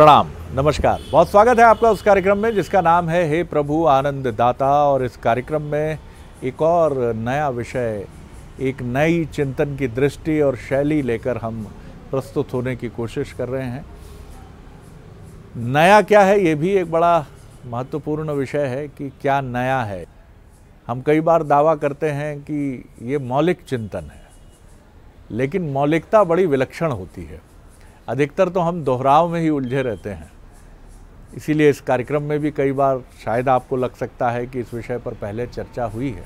प्रणाम, नमस्कार। बहुत स्वागत है आपका उस कार्यक्रम में जिसका नाम है हे प्रभु आनंद दाता। और इस कार्यक्रम में एक और नया विषय, एक नई चिंतन की दृष्टि और शैली लेकर हम प्रस्तुत होने की कोशिश कर रहे हैं। नया क्या है, ये भी एक बड़ा महत्वपूर्ण विषय है कि क्या नया है। हम कई बार दावा करते हैं कि ये मौलिक चिंतन है, लेकिन मौलिकता बड़ी विलक्षण होती है। अधिकतर तो हम दोहराव में ही उलझे रहते हैं। इसीलिए इस कार्यक्रम में भी कई बार शायद आपको लग सकता है कि इस विषय पर पहले चर्चा हुई है।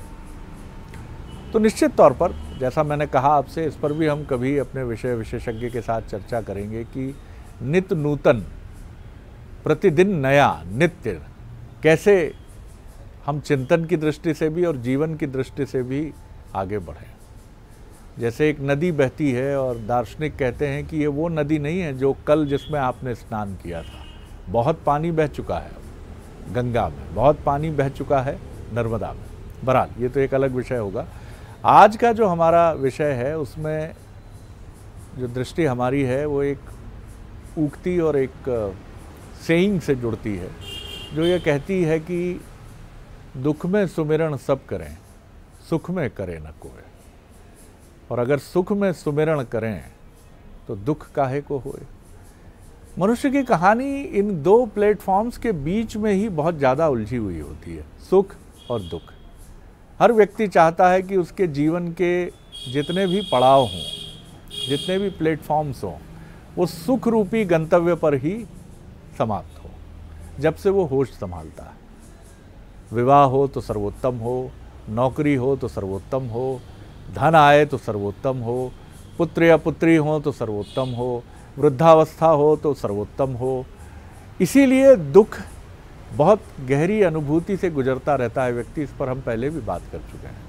तो निश्चित तौर पर जैसा मैंने कहा आपसे, इस पर भी हम कभी अपने विषय विशेषज्ञ के साथ चर्चा करेंगे कि नित्य नूतन, प्रतिदिन नया, नित्य कैसे हम चिंतन की दृष्टि से भी और जीवन की दृष्टि से भी आगे बढ़ें। जैसे एक नदी बहती है और दार्शनिक कहते हैं कि ये वो नदी नहीं है जो कल जिसमें आपने स्नान किया था। बहुत पानी बह चुका है गंगा में, बहुत पानी बह चुका है नर्मदा में। बहरहाल ये तो एक अलग विषय होगा। आज का जो हमारा विषय है उसमें जो दृष्टि हमारी है वो एक उक्ति और एक सेइंग से जुड़ती है, जो ये कहती है कि दुख में सुमिरन सब करें, सुख में करे न कोई। और अगर सुख में सुमिरन करें तो दुख काहे को होए। मनुष्य की कहानी इन दो प्लेटफॉर्म्स के बीच में ही बहुत ज़्यादा उलझी हुई होती है, सुख और दुख। हर व्यक्ति चाहता है कि उसके जीवन के जितने भी पड़ाव हों, जितने भी प्लेटफॉर्म्स हों, वो सुख रूपी गंतव्य पर ही समाप्त हो, जब से वो होश संभालता है। विवाह हो तो सर्वोत्तम हो, नौकरी हो तो सर्वोत्तम हो, धन आए तो सर्वोत्तम हो, पुत्र या पुत्री हो तो सर्वोत्तम हो, वृद्धावस्था हो तो सर्वोत्तम हो। इसीलिए दुख बहुत गहरी अनुभूति से गुजरता रहता है व्यक्ति। इस पर हम पहले भी बात कर चुके हैं।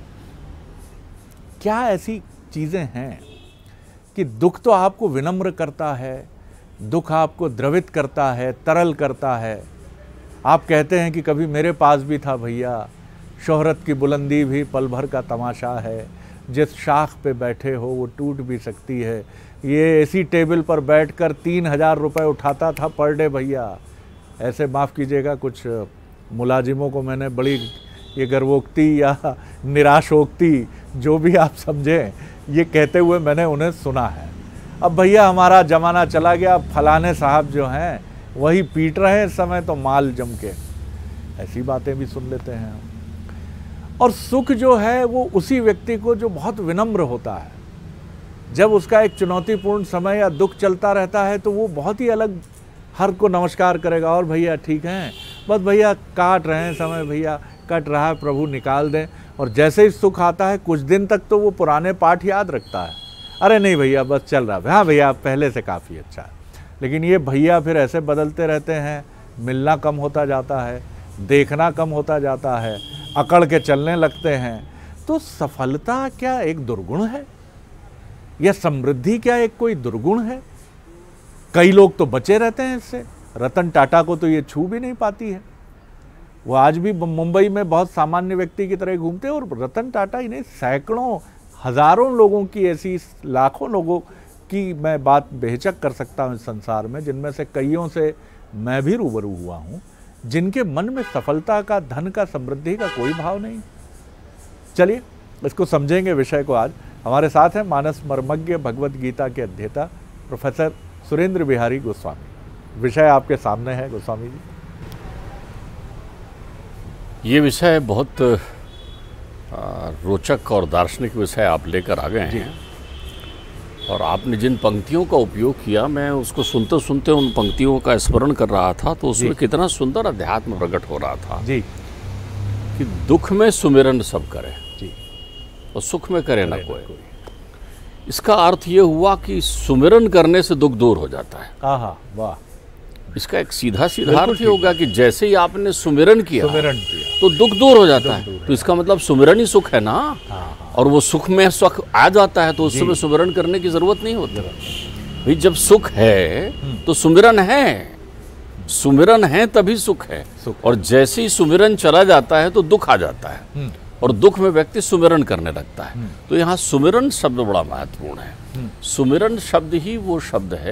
क्या ऐसी चीज़ें हैं कि दुख तो आपको विनम्र करता है, दुख आपको द्रवित करता है, तरल करता है। आप कहते हैं कि कभी मेरे पास भी था भैया, शोहरत की बुलंदी भी पल भर का तमाशा है, जिस शाख पे बैठे हो वो टूट भी सकती है। ये ऐसी टेबल पर बैठकर 3,000 रुपये उठाता था पर डे भैया। ऐसे माफ़ कीजिएगा, कुछ मुलाजिमों को मैंने बड़ी ये गर्वोक्ति या निराशोक्ति, जो भी आप समझें, ये कहते हुए मैंने उन्हें सुना है। अब भैया हमारा ज़माना चला गया, फलाने साहब जो हैं वही पीट रहे हैं इस समय तो माल जम के। ऐसी बातें भी सुन लेते हैं हम। और सुख जो है वो उसी व्यक्ति को जो बहुत विनम्र होता है, जब उसका एक चुनौतीपूर्ण समय या दुख चलता रहता है तो वो बहुत ही अलग हर को नमस्कार करेगा। और भैया ठीक हैं, बस भैया काट रहे हैं समय, भैया कट रहा है, प्रभु निकाल दें। और जैसे ही सुख आता है कुछ दिन तक तो वो पुराने पाठ याद रखता है, अरे नहीं भैया बस चल रहा है, हाँ भैया पहले से काफ़ी अच्छा है। लेकिन ये भैया फिर ऐसे बदलते रहते हैं, मिलना कम होता जाता है, देखना कम होता जाता है, अकड़ के चलने लगते हैं। तो सफलता क्या एक दुर्गुण है, या समृद्धि क्या एक कोई दुर्गुण है? कई लोग तो बचे रहते हैं इससे। रतन टाटा को तो ये छू भी नहीं पाती है। वो आज भी मुंबई में बहुत सामान्य व्यक्ति की तरह घूमते हैं। और रतन टाटा ही नहीं, सैकड़ों हजारों लोगों की, ऐसी लाखों लोगों की मैं बात बेहिचक कर सकता हूँ इस संसार में, जिनमें से कईयों से मैं भी रूबरू हुआ हूँ, जिनके मन में सफलता का, धन का, समृद्धि का कोई भाव नहीं। चलिए इसको समझेंगे विषय को। आज हमारे साथ हैं मानस मर्मज्ञ, भगवत गीता के अध्येता प्रोफेसर सुरेंद्र बिहारी गोस्वामी। विषय आपके सामने है गोस्वामी जी। ये विषय बहुत रोचक और दार्शनिक विषय आप लेकर आ गए हैं। और आपने जिन पंक्तियों का उपयोग किया, मैं उसको सुनते सुनते उन पंक्तियों का स्मरण कर रहा था, तो उसमें कितना सुंदर अध्यात्म प्रकट हो रहा था जी, कि दुख में सुमिरन सब करे जी, और सुख में करे ना कोई। इसका अर्थ ये हुआ कि सुमिरन करने से दुख दूर हो जाता है। आहा वाह। इसका एक सीधा सीधा अर्थ ये होगा कि जैसे ही आपने सुमिरन किया तो दुख दूर हो जाता है। तो इसका मतलब सुमिरन ही सुख है ना। और वो सुख में सुख आ जाता है तो उस समय सुमिरन करने की जरूरत नहीं होती भाई। जब सुख है तो सुमिरन है, सुमिरन है तभी सुख है। और जैसे ही सुमिरन चला जाता है तो दुख आ जाता है, और दुख में व्यक्ति सुमिरन करने लगता है। तो यहाँ सुमिरन शब्द बड़ा महत्वपूर्ण है। सुमिरन शब्द ही वो शब्द है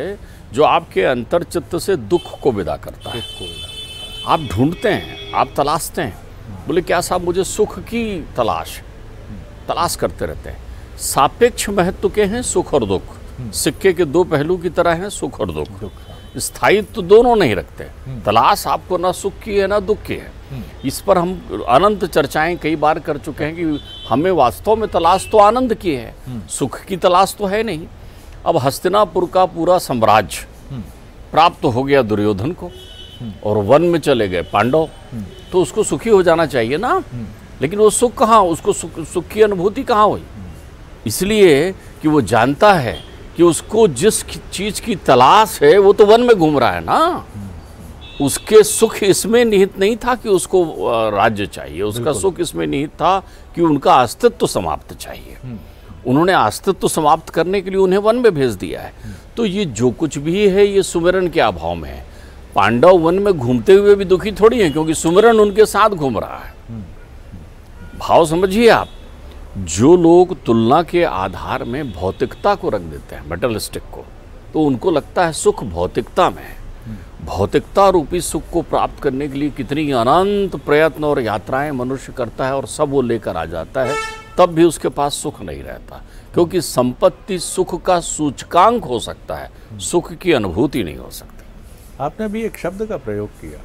जो आपके अंतर्चित्त से दुख को विदा करता है। आप ढूंढते हैं, आप तलाशते हैं, बोले क्या साहब मुझे सुख की तलाश करते रहते हैं। सापेक्ष महत्व के हैं सुख और दुख, सिक्के के दो पहलू की तरह हैं सुख और दुख। स्थायित्व तो दोनों नहीं रखते। तलाश आपको ना सुख की है ना दुख की है। इस पर हम अनंत चर्चाएं कई बार कर चुके हैं कि हमें वास्तव में तलाश तो आनंद की है, सुख की तलाश तो है नहीं। अब हस्तिनापुर का पूरा साम्राज्य प्राप्त हो गया दुर्योधन को और वन में चले गए पांडव, तो उसको सुखी हो जाना चाहिए ना, लेकिन वो सुख कहाँ, उसको सुख की अनुभूति कहाँ हुई? इसलिए कि वो जानता है कि उसको जिस चीज की तलाश है वो तो वन में घूम रहा है ना। उसके सुख इसमें निहित नहीं था कि उसको राज्य चाहिए, उसका सुख इसमें निहित था कि उनका अस्तित्व समाप्त चाहिए। उन्होंने अस्तित्व समाप्त करने के लिए उन्हें वन में भेज दिया है। तो ये जो कुछ भी है ये सुमिरन के अभाव में है। पांडव वन में घूमते हुए भी दुखी थोड़ी हैं, क्योंकि सुमिरन उनके साथ घूम रहा है। भाव समझिए आप, जो लोग तुलना के आधार में भौतिकता को रख देते हैं, मेटलिस्टिक को, तो उनको लगता है सुख भौतिकता में है। भौतिकता रूपी सुख को प्राप्त करने के लिए कितनी अनंत प्रयत्न और यात्राएं मनुष्य करता है और सब वो लेकर आ जाता है, तब भी उसके पास सुख नहीं रहता। क्योंकि संपत्ति सुख का सूचकांक हो सकता है, सुख की अनुभूति नहीं हो सकती। आपने भी एक शब्द का प्रयोग किया,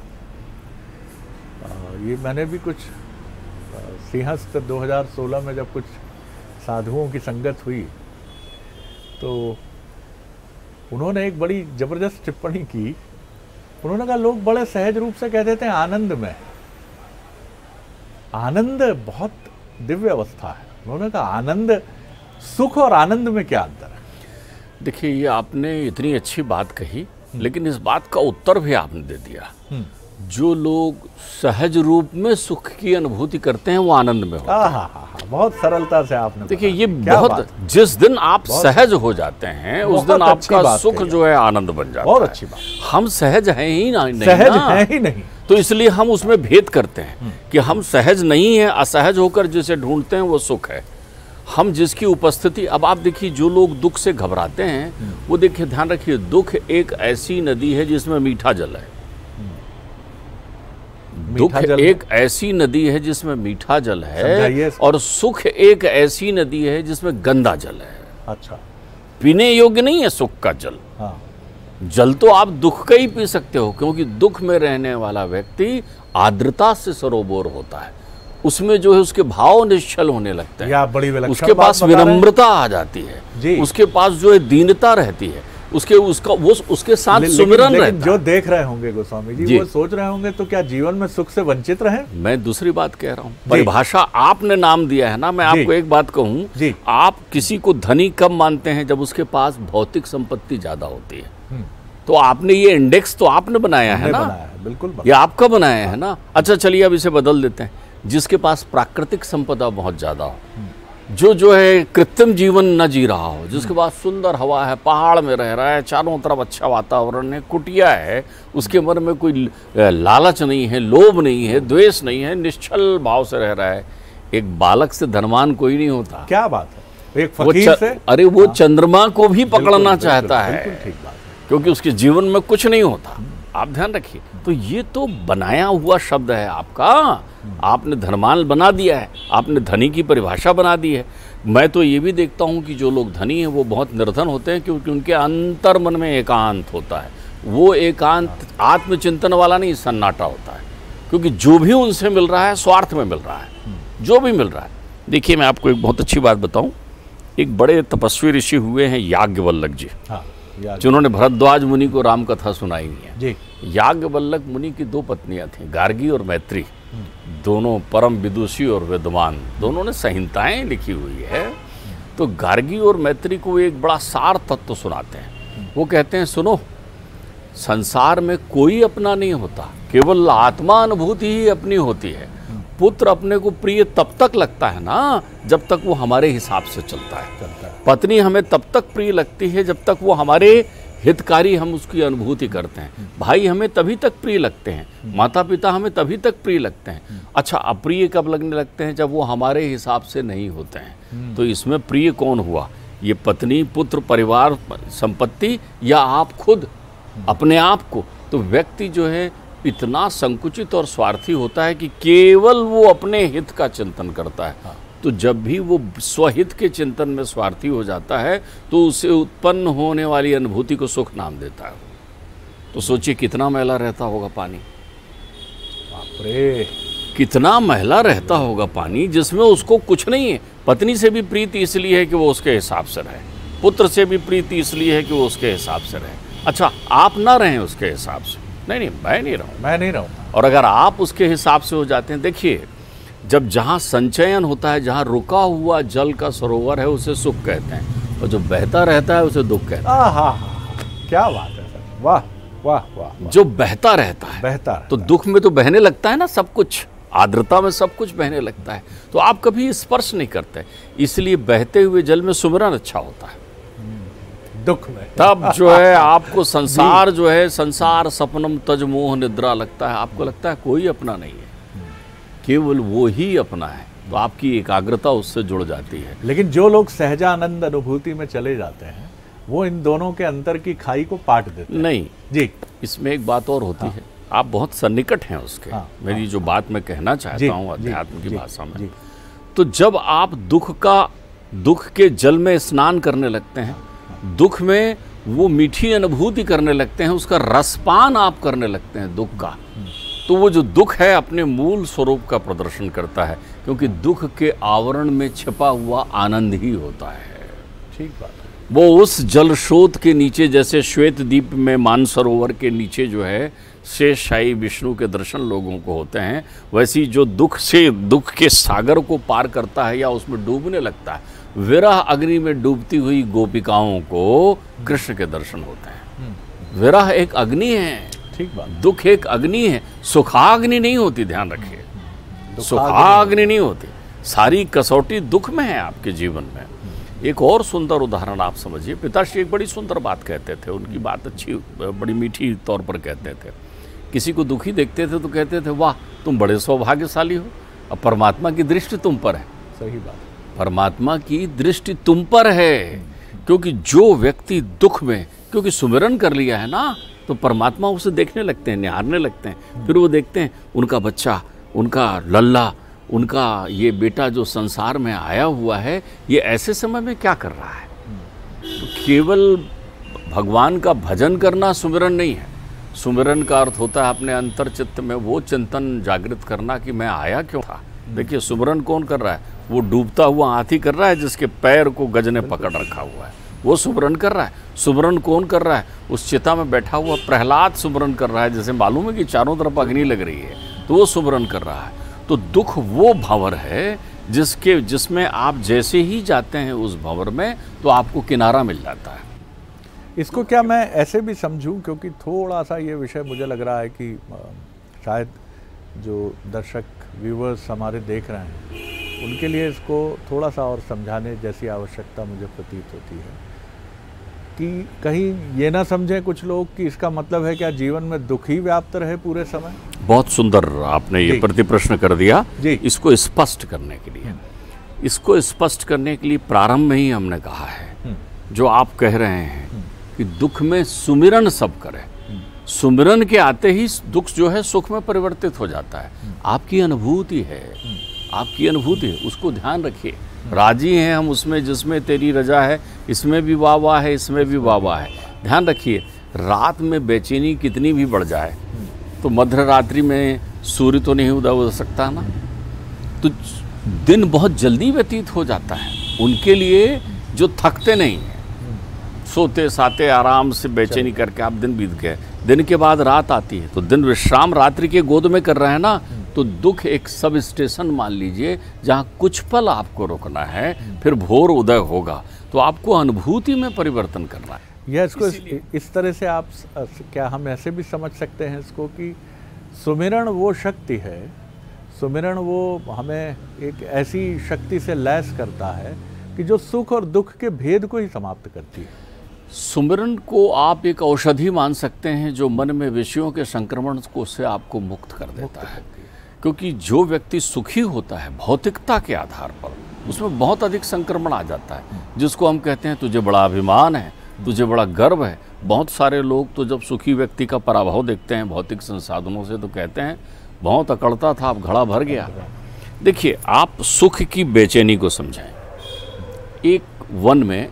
ये मैंने भी कुछ सिंहस्थ 2016 में जब कुछ साधुओं की संगत हुई तो उन्होंने एक बड़ी जबरदस्त टिप्पणी की। उन्होंने कहा लोग बड़े सहज रूप से कह देते हैं आनंद में। आनंद बहुत दिव्य अवस्था है। उन्होंने कहा आनंद, सुख और आनंद में क्या अंतर है? देखिए, ये आपने इतनी अच्छी बात कही, लेकिन इस बात का उत्तर भी आपने दे दिया। जो लोग सहज रूप में सुख की अनुभूति करते हैं वो आनंद में होते हैं। बहुत सरलता से आपने देखिए, ये बहुत, जिस दिन आप सहज हो जाते हैं उस दिन आपका सुख जो है आनंद बन जाता है। बहुत अच्छी बात। हम सहज हैं ही नहीं, सहज हैं ही नहीं, तो इसलिए हम उसमें भेद करते हैं कि हम सहज नहीं है, असहज होकर जिसे ढूंढते हैं वो सुख है। हम जिसकी उपस्थिति, अब आप देखिए जो लोग दुख से घबराते हैं वो देखिए, ध्यान रखिए, दुख एक ऐसी नदी है जिसमें मीठा जल है। दुख एक ऐसी नदी है जिसमें मीठा जल है और सुख एक ऐसी नदी है जिसमें गंदा जल है। अच्छा, पीने योग्य नहीं है सुख का जल। हाँ। जल तो आप दुख का ही पी सकते हो, क्योंकि दुख में रहने वाला व्यक्ति आर्द्रता से सरोबोर होता है, उसमें जो है उसके भाव निश्चल होने लगते हैं, बड़ी उसके पास विनम्रता आ जाती है, उसके पास जो है दीनता रहती है, उसके साथ सुमिरन रहता है। जो देख रहे होंगे गोस्वामी जी, वो सोच रहे होंगे तो क्या जीवन में सुख से वंचित रहे? मैं दूसरी बात कह रहा हूँ, परिभाषा आपने नाम दिया है ना। मैं आपको एक बात कहूँ, आप किसी को धनी कब मानते हैं? जब उसके पास भौतिक संपत्ति ज्यादा होती है। तो आपने ये इंडेक्स तो आपने बनाया है ना, बिल्कुल ये आपका बनाया है ना। अच्छा चलिए अब इसे बदल देते हैं, जिसके पास प्राकृतिक संपदा बहुत ज्यादा हो, जो है कृत्रिम जीवन न जी रहा हो, जिसके पास सुंदर हवा है, पहाड़ में रह रहा है, चारों तरफ अच्छा वातावरण है, कुटिया है, उसके मन में कोई लालच नहीं है, लोभ नहीं है, द्वेष नहीं है, निश्चल भाव से रह रहा है। एक बालक से धनवान कोई नहीं होता। क्या बात है, एक फकीर से, अरे वो चंद्रमा को भी पकड़ना चाहता है, क्योंकि उसके जीवन में कुछ नहीं होता। आप ध्यान रखिए, तो ये तो बनाया हुआ शब्द है आपका। आपने धनवान बना दिया है, आपने धनी की परिभाषा बना दी है। मैं तो ये भी देखता हूँ कि जो लोग धनी हैं वो बहुत निर्धन होते हैं, क्योंकि उनके अंतर मन में एकांत होता है। वो एकांत आत्मचिंतन वाला नहीं, सन्नाटा होता है, क्योंकि जो भी उनसे मिल रहा है स्वार्थ में मिल रहा है, जो भी मिल रहा है। देखिए, मैं आपको एक बहुत अच्छी बात बताऊँ। एक बड़े तपस्वी ऋषि हुए हैं याज्ञवल्क्य जी, जिन्होंने भरद्वाज मुनि को राम कथा सुनाई है जी। याज्ञवल्क्य मुनि की दो पत्नियां थीं, गार्गी और मैत्री। दोनों परम विदुषी और विद्वान, दोनों ने संहिताएं लिखी हुई है। तो गार्गी और मैत्री को एक बड़ा सार तत्व सुनाते हैं। वो कहते हैं, सुनो, संसार में कोई अपना नहीं होता, केवल आत्मा अनुभूति ही अपनी होती है। पुत्र अपने को प्रिय तब तक लगता है ना जब तक वो हमारे हिसाब से चलता है। पत्नी हमें तब तक प्रिय लगती है जब तक वो हमारे हितकारी, हम उसकी अनुभूति करते हैं। भाई हमें तभी तक प्रिय लगते हैं, माता पिता हमें तभी तक प्रिय लगते हैं। अच्छा, अप्रिय कब लगने लगते हैं? जब वो हमारे हिसाब से नहीं होते हैं। तो इसमें प्रिय कौन हुआ? ये पत्नी, पुत्र, परिवार, संपत्ति या आप खुद अपने आप को, तो व्यक्ति जो है इतना संकुचित और स्वार्थी होता है कि केवल वो अपने हित का चिंतन करता है। तो जब भी वो स्वहित के चिंतन में स्वार्थी हो जाता है तो उसे उत्पन्न होने वाली अनुभूति को सुख नाम देता है। तो सोचिए कितना मैला रहता होगा पानी, बाप रे, कितना मैला रहता होगा पानी, जिसमें उसको कुछ नहीं है। पत्नी से भी प्रीति इसलिए है कि वो उसके हिसाब से रहे, पुत्र से भी प्रीति इसलिए है कि वो उसके हिसाब से रहे। अच्छा, आप ना रहें उसके हिसाब से, नहीं मैं नहीं रहूँ। और अगर आप उसके हिसाब से हो जाते हैं, देखिए जब जहाँ संचयन होता है, जहाँ रुका हुआ जल का सरोवर है, उसे सुख कहते हैं, और जो बहता रहता है उसे दुख कहते हैं। क्या बात है सर, वाह वाह वाह। जो बहता रहता है तो दुख में तो बहने लगता है ना सब कुछ, आर्द्रता में सब कुछ बहने लगता है, तो आप कभी स्पर्श नहीं करते, इसलिए बहते हुए जल में सुमिरन अच्छा होता है। दुख में तब जो है आपको संसार जो है, संसार सपनम तज मोह निद्रा लगता है, आपको लगता है कोई अपना नहीं है, केवल वो ही अपना है, तो आपकी एकाग्रता उससे जुड़ जाती है। लेकिन जो लोग सहजानंद अनुभूति में चले जाते हैं वो इन दोनों के अंतर की खाई को पाट देते हैं। नहीं जी, इसमें एक बात और होती है, आप बहुत सन्निकट हैं उसके। मेरी जो बात मैं कहना चाहता हूँ अध्यात्म की भाषा में, तो जब आप दुख के जल में स्नान करने लगते हैं, दुख में वो मीठी अनुभूति करने लगते हैं, उसका रसपान आप करने लगते हैं दुख का, तो वो जो दुख है अपने मूल स्वरूप का प्रदर्शन करता है, क्योंकि दुख के आवरण में छिपा हुआ आनंद ही होता है। ठीक बात है। वो उस जल स्रोत के नीचे, जैसे श्वेत द्वीप में मानसरोवर के नीचे जो है शेषशाही विष्णु के दर्शन लोगों को होते हैं, वैसी जो दुख के सागर को पार करता है या उसमें डूबने लगता है, विरह अग्नि में डूबती हुई गोपिकाओं को कृष्ण के दर्शन होते हैं। विरह एक अग्नि है, ठीक बात। दुख एक अग्नि है, सुखाग्नि नहीं होती, ध्यान रखिए, सुखाग्नि नहीं होती, सारी कसौटी दुख में है आपके जीवन में। एक और सुंदर उदाहरण आप समझिए, पिताश्री एक बड़ी सुंदर बात कहते थे, उनकी बात अच्छी, बड़ी मीठी तौर पर कहते थे। किसी को दुखी देखते थे तो कहते थे, वाह तुम बड़े सौभाग्यशाली हो, अब परमात्मा की दृष्टि तुम पर है। सही बात, परमात्मा की दृष्टि तुम पर है, क्योंकि जो व्यक्ति दुख में, क्योंकि सुमिरन कर लिया है ना, तो परमात्मा उसे देखने लगते हैं, निहारने लगते हैं, फिर वो देखते हैं उनका बच्चा, उनका लल्ला, उनका ये बेटा जो संसार में आया हुआ है, ये ऐसे समय में क्या कर रहा है। तो केवल भगवान का भजन करना सुमिरन नहीं है, सुमिरन का अर्थ होता है अपने अंतर चित्त में वो चिंतन जागृत करना कि मैं आया क्यों था। देखिए सुमिरन कौन कर रहा है, वो डूबता हुआ हाथी कर रहा है जिसके पैर को गज ने पकड़ रखा हुआ है, वो सुमिरन कर रहा है। सुमिरन कौन कर रहा है, उस चिता में बैठा हुआ प्रहलाद सुमिरन कर रहा है, जैसे मालूम है कि चारों तरफ अग्नि लग रही है, तो वो सुमिरन कर रहा है। तो दुख वो भंवर है जिसमें आप जैसे ही जाते हैं उस भंवर में, तो आपको किनारा मिल जाता है। इसको क्या मैं ऐसे भी समझूं, क्योंकि थोड़ा सा ये विषय मुझे लग रहा है कि शायद जो दर्शक व्यूवर्स हमारे देख रहे हैं उनके लिए इसको थोड़ा सा और समझाने जैसी आवश्यकता मुझे प्रतीत होती है, कि कहीं ये ना समझें कुछ लोग कि इसका मतलब है क्या जीवन में दुख ही व्याप्त रहे पूरे समय। बहुत सुंदर आपने ये प्रति प्रश्न कर दिया। इसको स्पष्ट करने के लिए, प्रारंभ में ही हमने कहा है, जो आप कह रहे हैं कि दुख में सुमिरन सब करें, सुमिरन के आते ही दुख जो है सुख में परिवर्तित हो जाता है। आपकी अनुभूति है, उसको ध्यान रखिए। राजी हैं हम उसमें जिसमें तेरी रजा है, इसमें भी वाह वाह है, इसमें भी वाह वाह है। ध्यान रखिए, रात में बेचैनी कितनी भी बढ़ जाए तो मध्य रात्रि में सूर्य तो नहीं उदय हो सकता ना, तो दिन बहुत जल्दी व्यतीत हो जाता है उनके लिए जो थकते नहीं हैं, सोते साते आराम से बेचैनी करके आप दिन बीत गए, दिन के बाद रात आती है, तो दिन विश्राम रात्रि के गोद में कर रहे हैं ना, तो दुख एक सब स्टेशन मान लीजिए जहाँ कुछ पल आपको रुकना है, फिर भोर उदय होगा, तो आपको अनुभूति में परिवर्तन करना है। यह इसको इस तरह से आप क्या हम ऐसे भी समझ सकते हैं इसको कि सुमिरन वो शक्ति है, सुमिरन वो हमें एक ऐसी शक्ति से लैस करता है कि जो सुख और दुख के भेद को ही समाप्त करती है। सुमिरन को आप एक औषधि मान सकते हैं जो मन में विषयों के संक्रमण को से आपको मुक्त कर देता है, क्योंकि जो व्यक्ति सुखी होता है भौतिकता के आधार पर, उसमें बहुत अधिक संक्रमण आ जाता है, जिसको हम कहते हैं तुझे बड़ा अभिमान है, तुझे बड़ा गर्व है। बहुत सारे लोग तो जब सुखी व्यक्ति का पराभव देखते हैं भौतिक संसाधनों से तो कहते हैं बहुत अकड़ता था, अब घड़ा भर गया। देखिए, आप सुख की बेचैनी को समझाएं। एक वन में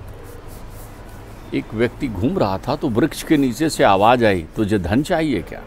एक व्यक्ति घूम रहा था तो वृक्ष के नीचे से आवाज़ आई, तुझे धन चाहिए क्या?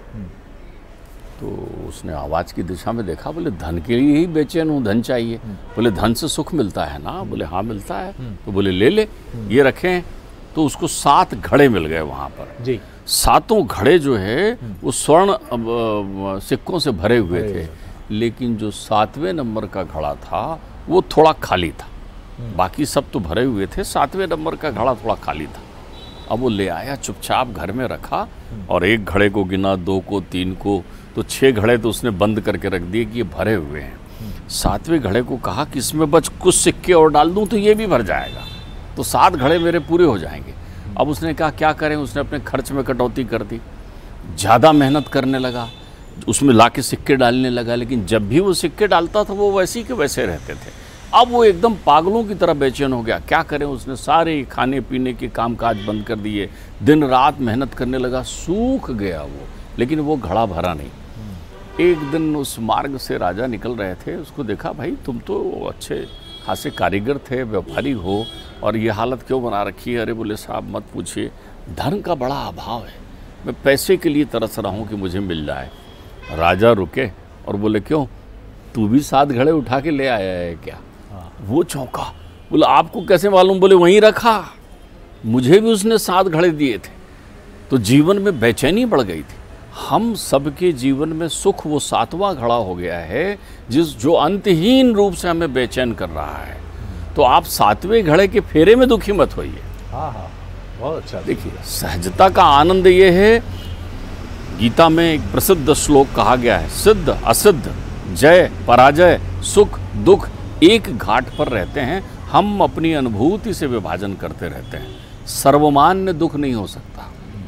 तो उसने आवाज़ की दिशा में देखा, बोले धन के लिए ही बेचैन हूँ, धन चाहिए। बोले धन से सुख मिलता है ना? बोले हाँ मिलता है। तो बोले ले ले, ये रखें। तो उसको 7 घड़े मिल गए वहाँ पर जी। 7 घड़े जो है वो स्वर्ण सिक्कों से भरे हुए थे, लेकिन जो 7वें नंबर का घड़ा था वो थोड़ा खाली था। बाकी सब तो भरे हुए थे, 7वें नंबर का घड़ा थोड़ा खाली था। अब वो ले आया, चुपचाप घर में रखा और 1 घड़े को गिना, 2 को, 3 को, तो 6 घड़े तो उसने बंद करके रख दिए कि ये भरे हुए हैं। 7वें घड़े को कहा कि इसमें बस कुछ सिक्के और डाल दूं तो ये भी भर जाएगा, तो 7 घड़े मेरे पूरे हो जाएंगे। अब उसने कहा क्या करें, उसने अपने खर्च में कटौती कर दी, ज़्यादा मेहनत करने लगा, उसमें लाके सिक्के डालने लगा, लेकिन जब भी वो सिक्के डालता था वो वैसे के वैसे रहते थे। अब वो एकदम पागलों की तरह बेचैन हो गया। क्या करें, उसने सारे खाने पीने के कामकाज बंद कर दिए, दिन रात मेहनत करने लगा, सूख गया वो, लेकिन वो घड़ा भरा नहीं। एक दिन उस मार्ग से राजा निकल रहे थे, उसको देखा, भाई तुम तो अच्छे खासे कारीगर थे, व्यापारी हो, और ये हालत क्यों बना रखी है? अरे बोले साहब मत पूछिए, धन का बड़ा अभाव है, मैं पैसे के लिए तरस रहा हूँ कि मुझे मिल जाए। राजा रुके और बोले क्यों, तू भी 7 घड़े उठा के ले आया है क्या? वो चौंका, बोला आपको कैसे मालूम? बोले वहीं रखा, मुझे भी उसने 7 घड़े दिए थे। तो जीवन में बेचैनी बढ़ गई थी। हम सबके जीवन में सुख वो 7वां घड़ा हो गया है जो अंतहीन रूप से हमें बेचैन कर रहा है। तो आप 7वें घड़े के फेरे में दुखी मत होइए। हाँ, बहुत अच्छा। देखिए, सहजता का आनंद ये है, गीता में एक प्रसिद्ध श्लोक कहा गया है, सिद्ध असिद्ध, जय पराजय, सुख दुख एक घाट पर रहते हैं, हम अपनी अनुभूति से विभाजन करते रहते हैं। सर्वमान्य दुख नहीं हो सकता,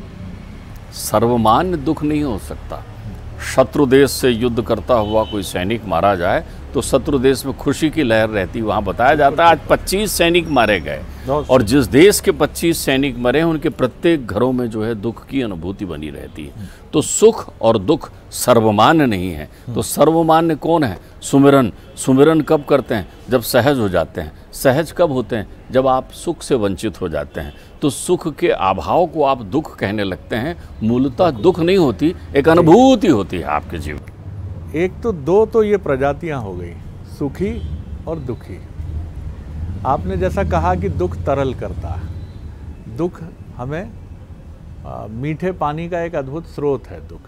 सर्वमान्य दुख नहीं हो सकता। शत्रु देश से युद्ध करता हुआ कोई सैनिक मारा जाए तो शत्रु देश में खुशी की लहर रहती। वहाँ बताया जाता है आज 25 सैनिक मारे गए, और जिस देश के 25 सैनिक मरे हैं उनके प्रत्येक घरों में जो है दुख की अनुभूति बनी रहती है। तो सुख और दुख सर्वमान्य नहीं है। तो सर्वमान्य कौन है? सुमिरन। सुमिरन कब करते हैं? जब सहज हो जाते हैं। सहज कब होते हैं? जब आप सुख से वंचित हो जाते हैं। तो सुख के अभाव को आप दुख कहने लगते हैं। मूलतः दुख नहीं होती, एक अनुभूति होती है आपके जीवन। एक तो 2 तो ये प्रजातियां हो गई, सुखी और दुखी। आपने जैसा कहा कि दुख तरल करता है, दुख हमें मीठे पानी का एक अद्भुत स्रोत है दुख।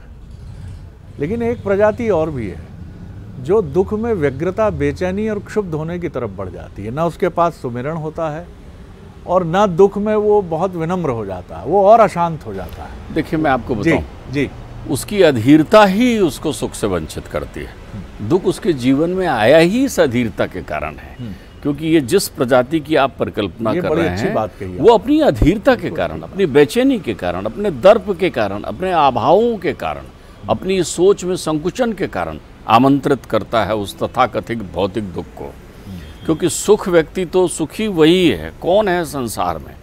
लेकिन एक प्रजाति और भी है जो दुख में व्यग्रता, बेचैनी और क्षुब्ध होने की तरफ बढ़ जाती है। ना उसके पास सुमिरन होता है और ना दुख में वो बहुत विनम्र हो जाता है, वो और अशांत हो जाता है। देखिए, मैं आपको बताऊं, जी, उसकी अधीरता ही उसको सुख से वंचित करती है। दुख उसके जीवन में आया ही इस अधीरता के कारण है, क्योंकि ये जिस प्रजाति की आप परिकल्पना कर रहे हैं वो अपनी अधीरता के कारण, अपनी बेचैनी के कारण, अपने दर्प के कारण, अपने अभावों के कारण, अपनी सोच में संकुचन के कारण आमंत्रित करता है उस तथाकथित भौतिक दुख को। क्योंकि सुख व्यक्ति तो सुखी वही है। कौन है संसार में?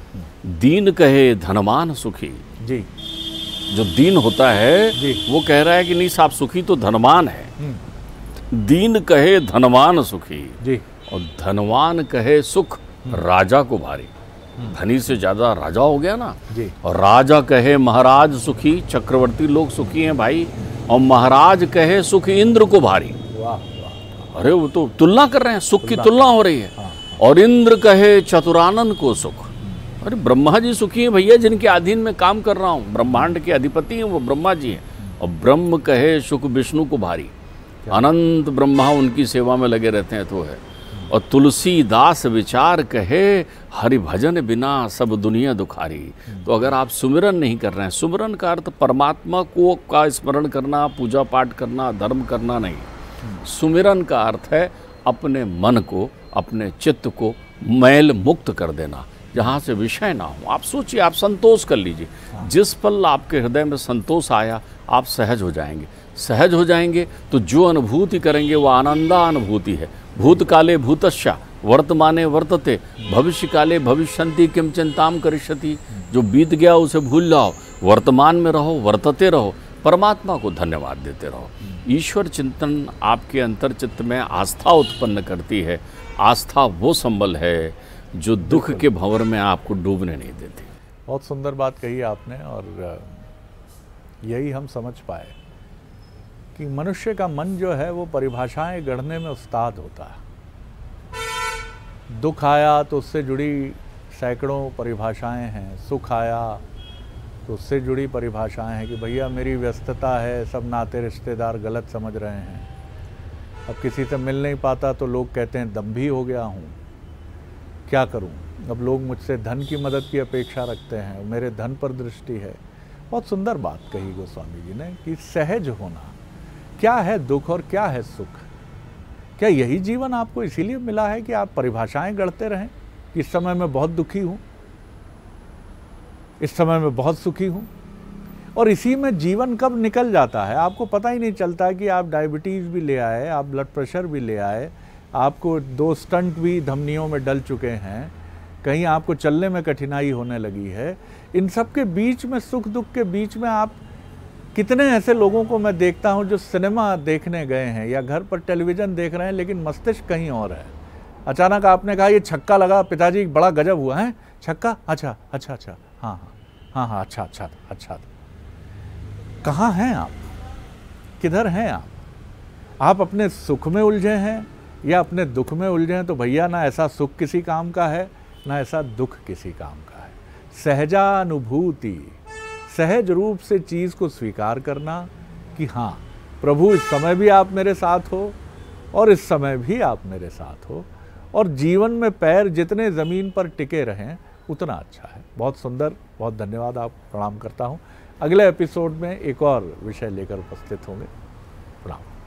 दीन कहे धनवान सुखी। जी, जो दीन होता है वो कह रहा है कि नहीं साहब, सुखी तो धनवान है। दीन कहे धनवान सुखी जी, और धनवान कहे सुख राजा को भारी। धनी से ज्यादा राजा हो गया ना जी। और राजा कहे महाराज सुखी, चक्रवर्ती लोग सुखी हैं भाई, और महाराज कहे सुख इंद्र को भारी। अरे वो तो तुलना कर रहे हैं, सुख की तुलना हो रही है। और इंद्र कहे चतुरानन को सुख। अरे ब्रह्मा जी सुखी हैं भैया, जिनके अधीन में काम कर रहा हूँ, ब्रह्मांड के अधिपति हैं वो ब्रह्मा जी हैं। और ब्रह्म कहे सुख विष्णु को भारी, अनंत ब्रह्मा उनकी सेवा में लगे रहते हैं तो है। और तुलसीदास विचार कहे हरि भजन बिना सब दुनिया दुखारी। तो अगर आप सुमिरन नहीं कर रहे हैं, सुमिरन का अर्थ परमात्मा को का स्मरण करना, पूजा पाठ करना, धर्म करना नहीं। सुमिरन का अर्थ है अपने मन को, अपने चित्त को मैल मुक्त कर देना, जहाँ से विषय ना हो। आप सोचिए, आप संतोष कर लीजिए। जिस पल आपके हृदय में संतोष आया, आप सहज हो जाएंगे। सहज हो जाएंगे तो जो अनुभूति करेंगे वो आनंदा अनुभूति है। भूतकाले भूतस्या वर्तमाने वर्तते भविष्य काले भविष्यन्ति किम चिंताम करिष्यति। जो बीत गया उसे भूल जाओ, वर्तमान में रहो, वर्तते रहो, परमात्मा को धन्यवाद देते रहो। ईश्वर चिंतन आपके अंतर चित्त में आस्था उत्पन्न करती है। आस्था वो संबल है जो दुख के भंवर में आपको डूबने नहीं देती। बहुत सुंदर बात कही आपने, और यही हम समझ पाए कि मनुष्य का मन जो है वो परिभाषाएं गढ़ने में उस्ताद होता है। दुख आया तो उससे जुड़ी सैकड़ों परिभाषाएं हैं, सुख आया तो उससे जुड़ी परिभाषाएं हैं कि भैया मेरी व्यस्तता है, सब नाते रिश्तेदार गलत समझ रहे हैं, अब किसी से मिल नहीं पाता तो लोग कहते हैं दम्भी हो गया हूँ, क्या करूँ, अब लोग मुझसे धन की मदद की अपेक्षा रखते हैं, मेरे धन पर दृष्टि है। बहुत सुंदर बात कही गोस्वामी जी ने कि सहज होना, क्या है दुख और क्या है सुख। क्या यही जीवन आपको इसीलिए मिला है कि आप परिभाषाएं गढ़ते रहें कि इस समय मैं बहुत दुखी हूँ, इस समय मैं बहुत सुखी हूँ, और इसी में जीवन कब निकल जाता है आपको पता ही नहीं चलता कि आप डायबिटीज़ भी ले आए, आप ब्लड प्रेशर भी ले आए, आपको 2 स्टंट भी धमनियों में डल चुके हैं, कहीं आपको चलने में कठिनाई होने लगी है। इन सब के बीच में, सुख दुख के बीच में, आप कितने ऐसे लोगों को मैं देखता हूं जो सिनेमा देखने गए हैं या घर पर टेलीविज़न देख रहे हैं लेकिन मस्तिष्क कहीं और है। अचानक आपने कहा ये छक्का लगा पिताजी, बड़ा गजब हुआ है, छक्का, अच्छा अच्छा अच्छा, हाँ हाँ हाँ हाँ, अच्छा अच्छा अच्छा। कहाँ हैं आप, किधर हैं आप अपने सुख में उलझे हैं या अपने दुख में उलझे हैं? तो भैया ना ऐसा सुख किसी काम का है ना ऐसा दुख किसी काम का है। सहजानुभूति, सहज रूप से चीज़ को स्वीकार करना कि हाँ प्रभु इस समय भी आप मेरे साथ हो और इस समय भी आप मेरे साथ हो, और जीवन में पैर जितने ज़मीन पर टिके रहें उतना अच्छा है। बहुत सुंदर, बहुत धन्यवाद, आप प्रणाम करता हूँ। अगले एपिसोड में एक और विषय लेकर उपस्थित होंगे। प्रणाम।